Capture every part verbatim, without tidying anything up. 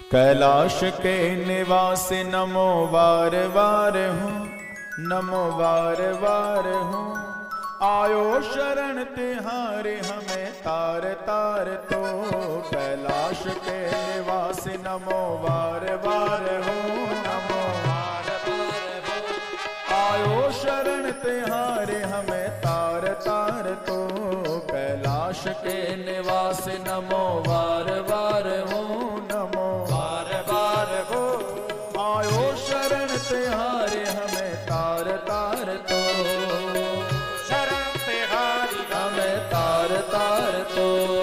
कैलाश के निवास नमो बार बार हूँ, नमो बार बार हूँ। आयो शरण तिहारे हमें तार तार तो। कैलाश के निवास नमो बार बार हूँ, नमो बार बार हूँ। आयो शरण तिहारे हमें तार तार तो। कैलाश के निवास नमो बार बार हूँ, नमो बार बार हूँ। आयो शरण तिहारे हमें तार तार तो। शरण तिहारी हमें तार तार तो।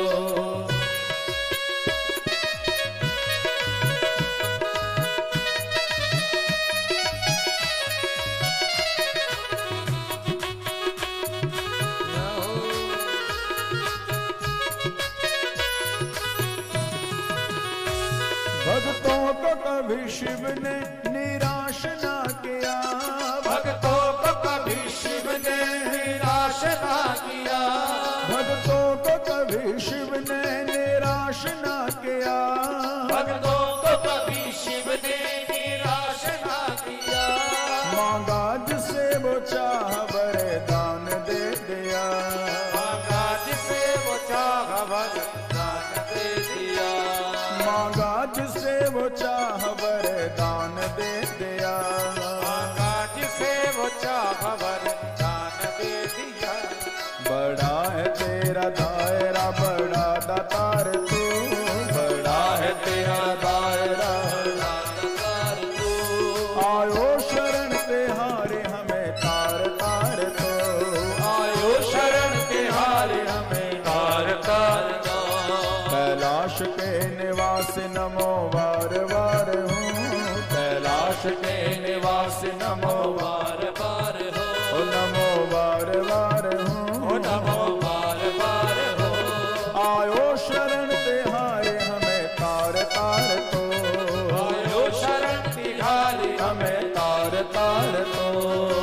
भक्तों को कभी शिव ने निराश ना किया, भक्तों को कभी शिव ने निराश ना किया, भक्तों को कभी शिव ने निराश ना किया, भक्तों को कभी शिव ने निराश ना किया। मांगा जिसे वो चाह वरदान दे दिया, मांगा जिसे वो चाह वरदान दे दिया, मांगा जिसे वो चाह वरदान दे दिया, मांगा जिसे वो चाह वरदान दे दिया। बड़ा है तेरा दायरा बड़ा दातार तू, बड़ा है तेरा दायरा बड़ा दातार तू। आयो शरण तिहारे हमें तार तार तो। आयो शरण तिहारे हमें तार तार तो। कैलाश के निवास नमो बार बार हूँ, कैलाश के निवास नमो बार बार हो, ओ नमो बार बार हूँ, ओ नमो बार बार हो। आयो शरण तिहारे हमें तार तार तो। आयो शरण तिहारे हमें तार तार तो।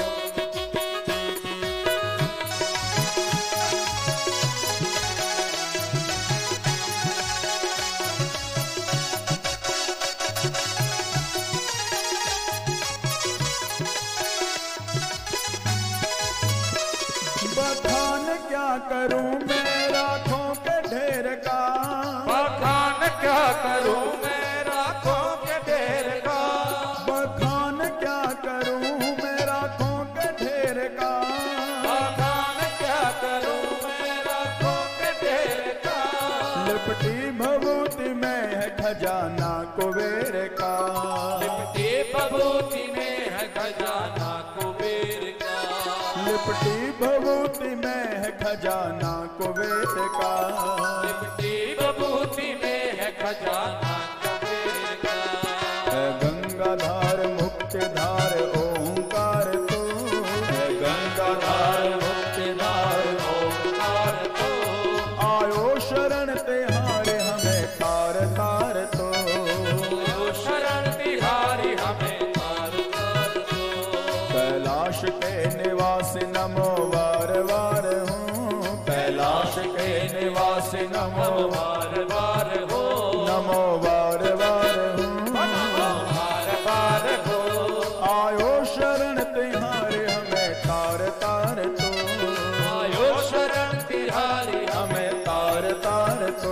बखान क्या करूं मैं राखों के ढेर का, बखान क्या करूं मैं राखों के ढेर का, बखान क्या करूं मैं राखों के ढेर का, बखान क्या करूं मैं राखों के ढेर का। लिपटी भभूति में है खजाना कुबेर का, लिपटी भभूति में है खजाना कुबेर का, लिपटी भभूति में है खजाना कुबेर का, लिपटी भभूति में है खजाना कुबेर का। है गंगाधार मुक्तिधार ओंकार तू, है गंगाधार मुक्तिधार ओंकार तो। आयो शरण तिहारे हमें तार तार तो। आयो शरण तिहारी हमें तार तार तो। कैलाश के निवास नमो बार बार हूँ, कैलाश के निवास नमो बार बार हो, नमो बार बार हूँ, बार बार हो। आयो शरण तिहारे हमें तार तार तो। आयो शरण तिहारी हमें तार तार तो।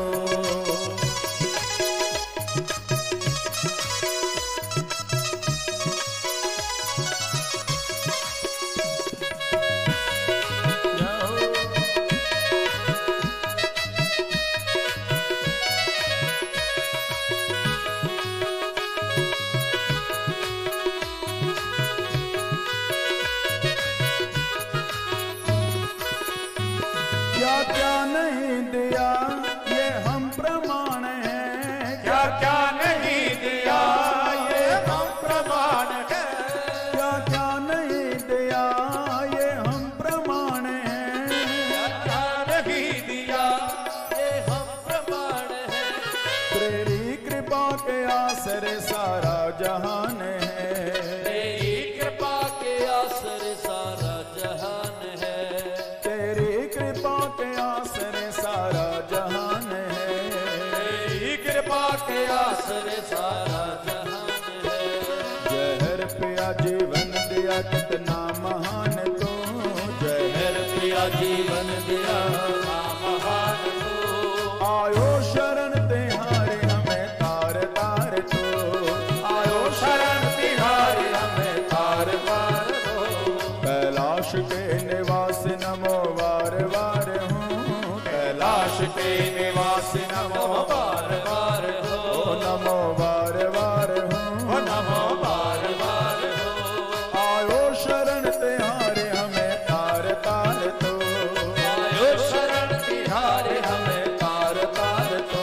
क्या क्या नहीं दिया ये हम प्रमाण हैं, क्या क्या नहीं दिया ये हम प्रमाण है, क्या क्या नहीं दिया ये हम प्रमाण हैं, क्या क्या नहीं दिया ये हम प्रमाण है। तेरी कृपा के आसरे सारा जहान है, तेरी कृपा के आसरे सारा जहान है, तेरी कृपा के आसरे सारा जहान है, तेरी कृपा के आसरे सारा जहान है। जहर पिया जीवन दिया कितना महान तू, जहर पिया जीवन दिया महान तू। आयो शरण तिहारे हमें तार तार तू, आयो शरण तिहारे हमें तार तार दो। कैलाश के निवास नमो वार वार हूँ, कैलाश के निवास नमो बार बार हो। नमो वार वार हूँ, नमो बार बार हो। आयो शरण तिहारे हमें तार तार तू, आयो शरण तिहारे हमें तार तार तू।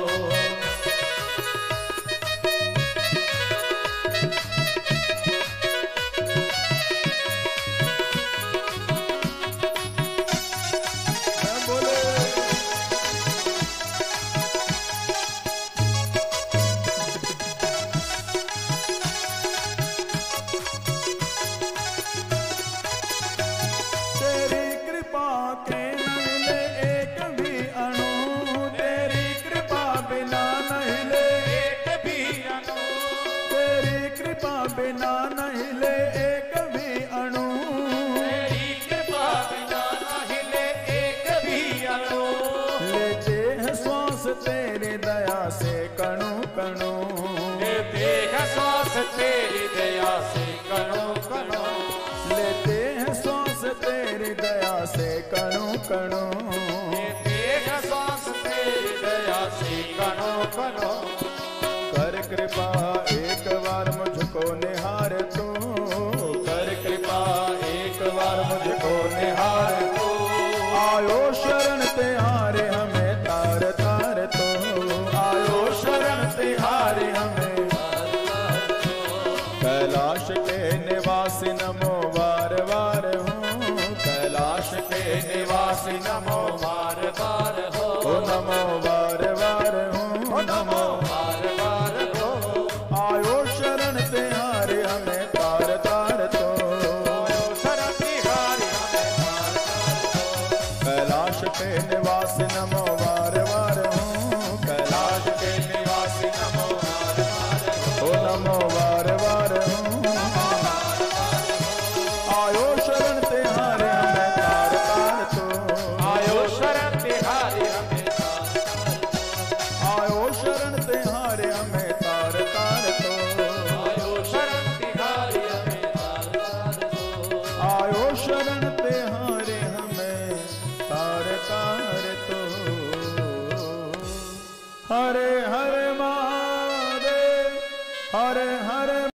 बोले तेरी कृपा के न मिले एक भी अणु, तेरी कृपा बिना नहीं ले एक भी अनु। तेरी कृपा बिना नहीं ले एक भी अणु, तेरी कृपा बिना नहीं ले एक भी अनु। लेते हैं श्वास तेरी दया से कणु कणु, लेते हैं श्वास तेरी दया से कणो कणो। लेते हैं श्वास तेरी दया से कणु कणु। लेते हैं श्वास तेरी दया से कणो कणो। कर कृपा एक बार मुझको निहार तू, कर कृपा एक बार मुझको निहार तू। आयो शरण तिहारे हमें तार तार तू, आयो शरण तिहारे हमें। कैलाश के निवासी नमो बार बार हूँ, कैलाश के निवासी नमो बार बार हो। ओ नमो बार बार हूँ, नमो बार बार हो। आयो शरण तिहारे हमें तार तार तो। आयो शरण तिहारे हमें तार तार दो। कैलाश के निवास नमो बार बार हूँ, कैलाश के निवासी नमो बार बार हूँ, ओ नमो बार बार हूँ। आयो शरण तिहारे हमें तार तार तो, आयो शरण तिहारे हमें तार तार दो। आयो शरण तिहारे हमें तार तार तो। आयो शरण तिहारे हमें तार तार दो। आयो शरण तिहारे हमें तार तार तो। हरे हरे महादेव, हरे हरे